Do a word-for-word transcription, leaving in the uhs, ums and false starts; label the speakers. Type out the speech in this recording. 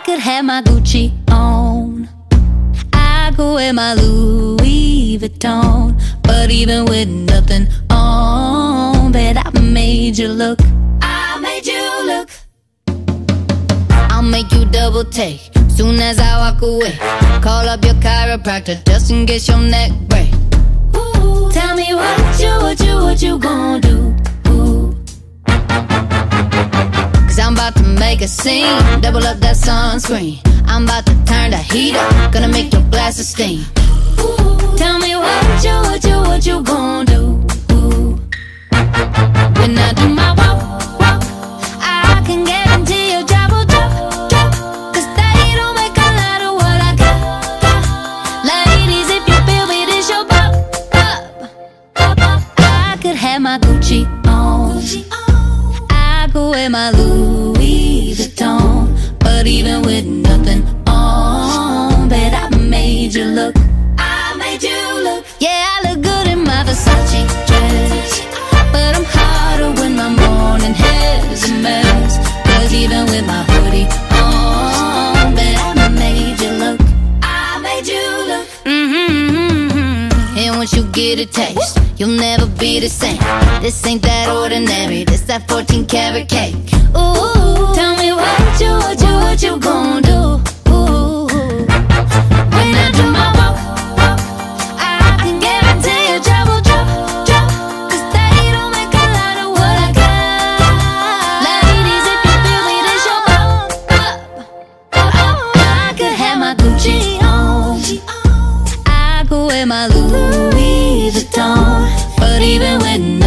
Speaker 1: could have my Gucci on, I could wear my Louis Vuitton, but even with nothing on, bet I made you look. I made you look. I'll make you double take soon as I walk away. Call up your chiropractor just in case your neck break. Ooh, tell me what you, what you, what you gon' do? Ooh. Cause I'm about to make a scene, double up that sunscreen. I'm about to turn the heat up, gonna make your glasses steam. Ooh, tell me what you, what you, what you gon' do? Ooh. When I do my walk, walk, I can guarantee your job will drop, drop. Cause they don't make a lot of what I got, got. Ladies, if you feel me, this your pop, pop, pop, pop. I could have my Gucci on, I could wear my Louis Vuitton, but even with nothing on, bet I made you look. I made you look. Yeah, I look good in my Versace dress, but I'm hotter when my morning hair's a mess. Cause even with my hoodie on, bet I made you look. I made you look. Mm-hmm. And once you get a taste, you'll never be the same. This ain't that ordinary, this that fourteen karat cake. Ooh, tell me what you, what you, what you gon' do? Ooh, when I do my walk, walk, I can guarantee your job will drop, drop. Cause they don't make a lot of what I got. Ladies, if you feel me, this your pop, pop, pop. I could have my Gucci on, I could wear my Louis Vuitton, but even when